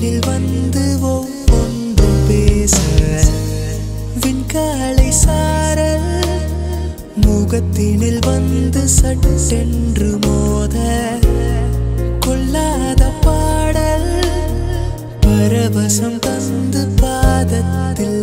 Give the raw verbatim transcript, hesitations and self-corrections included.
அருகில் வந்து ஒவ்வொன்று பேச விண்காலை சாரல் முகத்தினில் வந்து சட்டென்று மோத கொள்ளாத பாடல் பரவசம் தந்து பாதத்தில்